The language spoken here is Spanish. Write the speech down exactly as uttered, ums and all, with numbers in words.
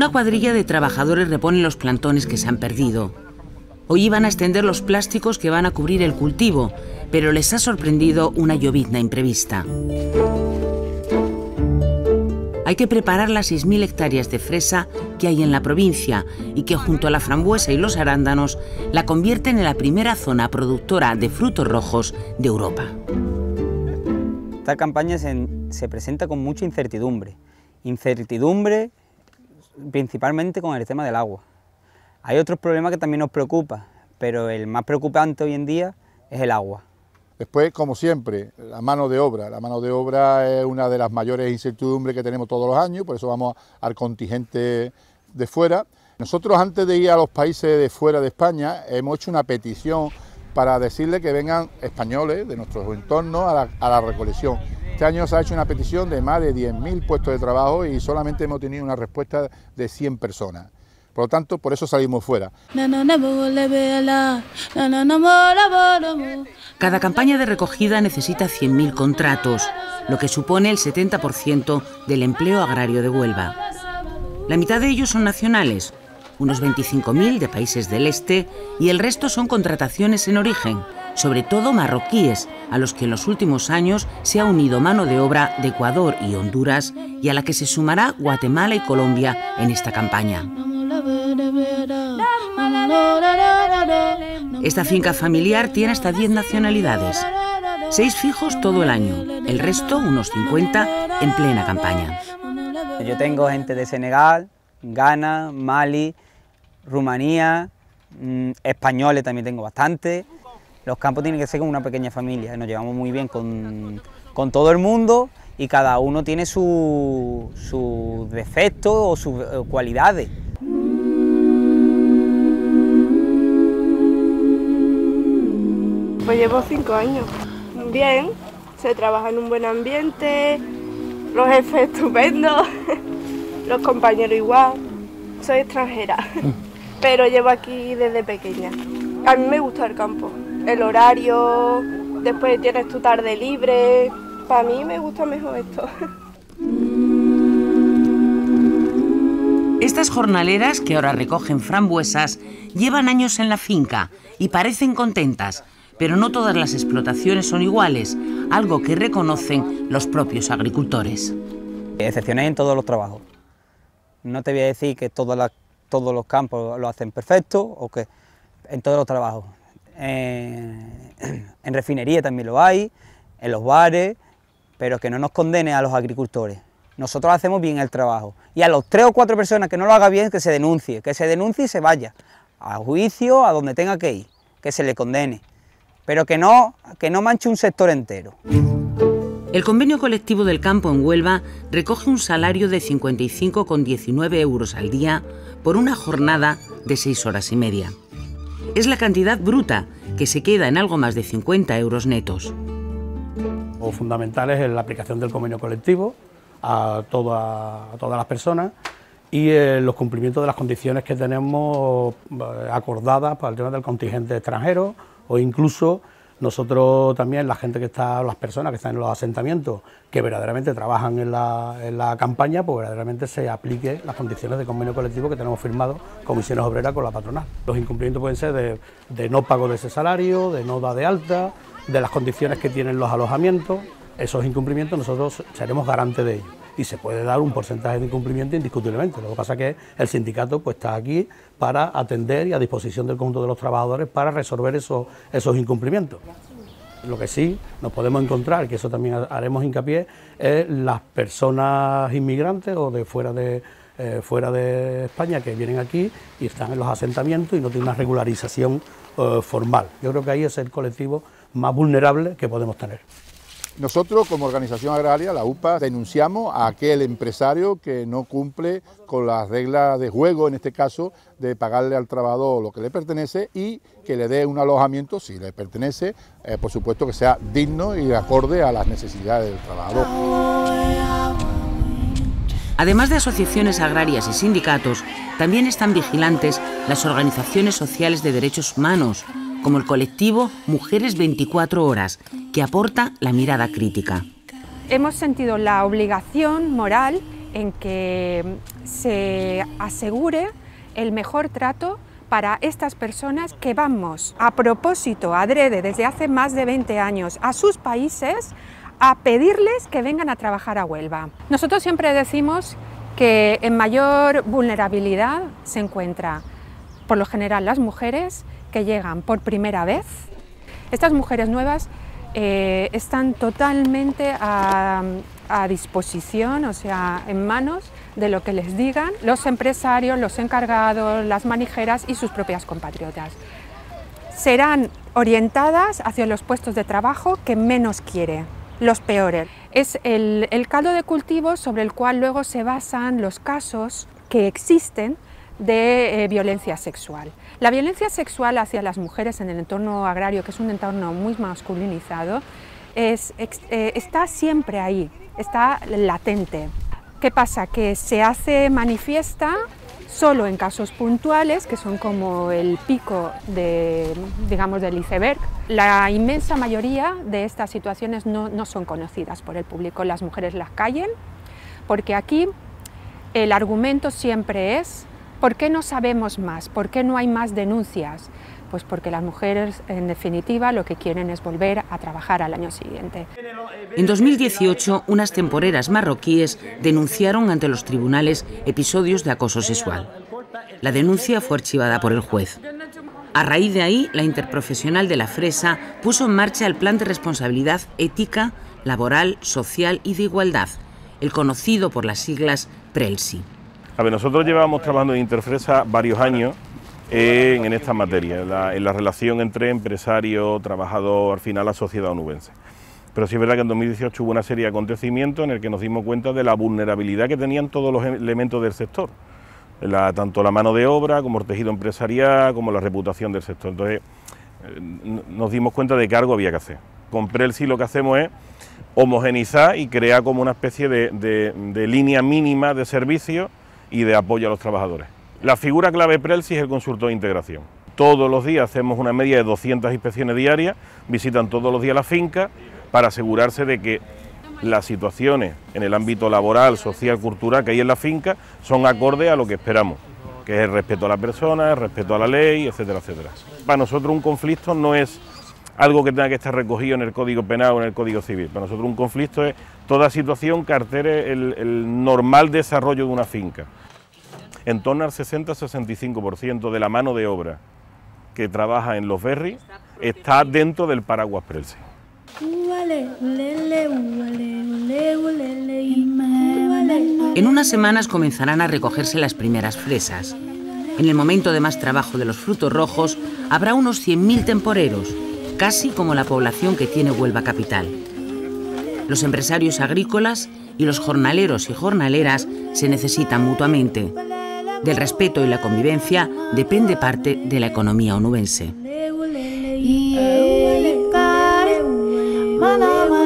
Una cuadrilla de trabajadores repone los plantones que se han perdido. Hoy iban a extender los plásticos que van a cubrir el cultivo, pero les ha sorprendido una llovizna imprevista. Hay que preparar las seis mil hectáreas de fresa que hay en la provincia y que, junto a la frambuesa y los arándanos, la convierten en la primera zona productora de frutos rojos de Europa. Esta campaña se, se presenta con mucha incertidumbre. Incertidumbre principalmente con el tema del agua. Hay otros problemas que también nos preocupan, pero el más preocupante hoy en día es el agua. Después, como siempre, la mano de obra. La mano de obra es una de las mayores incertidumbres que tenemos todos los años, por eso vamos al contingente de fuera. Nosotros, antes de ir a los países de fuera de España, hemos hecho una petición para decirle que vengan españoles de nuestros entornos a la, a la recolección. Este año se ha hecho una petición de más de diez mil puestos de trabajo y solamente hemos tenido una respuesta de cien personas. Por lo tanto, por eso salimos fuera. Cada campaña de recogida necesita cien mil contratos, lo que supone el setenta por ciento del empleo agrario de Huelva. La mitad de ellos son nacionales, unos veinticinco mil de países del este, y el resto son contrataciones en origen, sobre todo marroquíes, a los que en los últimos años se ha unido mano de obra de Ecuador y Honduras, y a la que se sumará Guatemala y Colombia en esta campaña. Esta finca familiar tiene hasta diez nacionalidades, seis fijos todo el año, el resto, unos cincuenta, en plena campaña. Yo tengo gente de Senegal, Ghana, Mali, Rumanía, mmm, españoles también tengo bastante. Los campos tienen que ser como una pequeña familia, nos llevamos muy bien con, con todo el mundo y cada uno tiene sus su defectos o sus eh, cualidades. Pues llevo cinco años. Bien, se trabaja en un buen ambiente, los jefes estupendos, los compañeros igual. Soy extranjera, pero llevo aquí desde pequeña. A mí me gusta el campo, el horario, después tienes tu tarde libre. Para mí me gusta mejor esto. Estas jornaleras, que ahora recogen frambuesas, llevan años en la finca y parecen contentas, pero no todas las explotaciones son iguales, algo que reconocen los propios agricultores. Excepciones en todos los trabajos. No te voy a decir que todos, las, todos los campos lo hacen perfecto o que en todos los trabajos. Eh, en refinería también lo hay, en los bares, pero que no nos condene a los agricultores. Nosotros hacemos bien el trabajo y a los tres o cuatro personas que no lo haga bien, que se denuncie, que se denuncie y se vaya a juicio, a donde tenga que ir, que se le condene, pero que no, que no manche un sector entero. El convenio colectivo del campo en Huelva recoge un salario de cincuenta y cinco coma diecinueve euros al día por una jornada de seis horas y media. Es la cantidad bruta, que se queda en algo más de cincuenta euros netos. Lo fundamental es la aplicación del convenio colectivo a, toda, a todas las personas y eh, los cumplimientos de las condiciones que tenemos eh, acordadas para el tema del contingente extranjero o incluso nosotros también, la gente que está, las personas que están en los asentamientos, que verdaderamente trabajan en la, en la campaña, pues verdaderamente se aplique las condiciones de convenio colectivo que tenemos firmado Comisiones Obreras con la patronal. Los incumplimientos pueden ser de, de no pago de ese salario, de no da de alta, de las condiciones que tienen los alojamientos. Esos incumplimientos nosotros seremos garantes de ellos y se puede dar un porcentaje de incumplimiento indiscutiblemente. Lo que pasa es que el sindicato pues está aquí para atender y a disposición del conjunto de los trabajadores para resolver esos, esos incumplimientos. Lo que sí nos podemos encontrar, que eso también haremos hincapié, es las personas inmigrantes o de fuera de, eh, fuera de España que vienen aquí y están en los asentamientos y no tienen una regularización eh, formal. Yo creo que ahí es el colectivo más vulnerable que podemos tener. Nosotros, como organización agraria, la U P A, denunciamos a aquel empresario que no cumple con las reglas de juego, en este caso, de pagarle al trabajador lo que le pertenece y que le dé un alojamiento, si le pertenece, eh, por supuesto que sea digno y acorde a las necesidades del trabajador. Además de asociaciones agrarias y sindicatos, también están vigilantes las organizaciones sociales de derechos humanos, como el colectivo Mujeres veinticuatro horas, que aporta la mirada crítica. Hemos sentido la obligación moral en que se asegure el mejor trato para estas personas que vamos a propósito, adrede, desde hace más de veinte años a sus países a pedirles que vengan a trabajar a Huelva. Nosotros siempre decimos que en mayor vulnerabilidad se encuentra, por lo general, las mujeres que llegan por primera vez. Estas mujeres nuevas eh, están totalmente a, a disposición, o sea, en manos de lo que les digan los empresarios, los encargados, las manijeras y sus propias compatriotas. Serán orientadas hacia los puestos de trabajo que menos quiere, los peores. Es el, el caldo de cultivo sobre el cual luego se basan los casos que existen de eh, violencia sexual. La violencia sexual hacia las mujeres en el entorno agrario, que es un entorno muy masculinizado, es, eh, está siempre ahí, está latente. ¿Qué pasa? Que se hace manifiesta solo en casos puntuales, que son como el pico de, digamos, del iceberg. La inmensa mayoría de estas situaciones no, no son conocidas por el público, las mujeres las callen, porque aquí el argumento siempre es ¿por qué no sabemos más? ¿Por qué no hay más denuncias? Pues porque las mujeres, en definitiva, lo que quieren es volver a trabajar al año siguiente. En dos mil dieciocho, unas temporeras marroquíes denunciaron ante los tribunales episodios de acoso sexual. La denuncia fue archivada por el juez. A raíz de ahí, la interprofesional de la Fresa puso en marcha el Plan de Responsabilidad Ética, Laboral, Social y de Igualdad, el conocido por las siglas PRELSI. A ver, nosotros llevamos trabajando en Interfresa varios años en, en esta materia, en la, en la relación entre empresario, trabajador, al final la sociedad onubense. Pero sí es verdad que en dos mil dieciocho hubo una serie de acontecimientos en el que nos dimos cuenta de la vulnerabilidad que tenían todos los elementos del sector, la, tanto la mano de obra como el tejido empresarial, como la reputación del sector. Entonces nos dimos cuenta de que algo había que hacer. Con PRELSI lo que hacemos es homogeneizar y crear como una especie de, de, de línea mínima de servicios y de apoyo a los trabajadores. La figura clave PRELSI es el consultor de integración. Todos los días hacemos una media de doscientas inspecciones diarias, visitan todos los días la finca para asegurarse de que las situaciones en el ámbito laboral, social, cultural que hay en la finca son acordes a lo que esperamos, que es el respeto a la persona, el respeto a la ley, etcétera, etcétera. Para nosotros un conflicto no es algo que tenga que estar recogido en el Código Penal o en el Código Civil. Para nosotros un conflicto es toda situación que altere el, el normal desarrollo de una finca. En torno al sesenta a sesenta y cinco por ciento de la mano de obra que trabaja en los berris está dentro del paraguas PRELSI. En unas semanas comenzarán a recogerse las primeras fresas. En el momento de más trabajo de los frutos rojos habrá unos cien mil temporeros, casi como la población que tiene Huelva capital. Los empresarios agrícolas y los jornaleros y jornaleras se necesitan mutuamente. Del respeto y la convivencia depende parte de la economía onubense.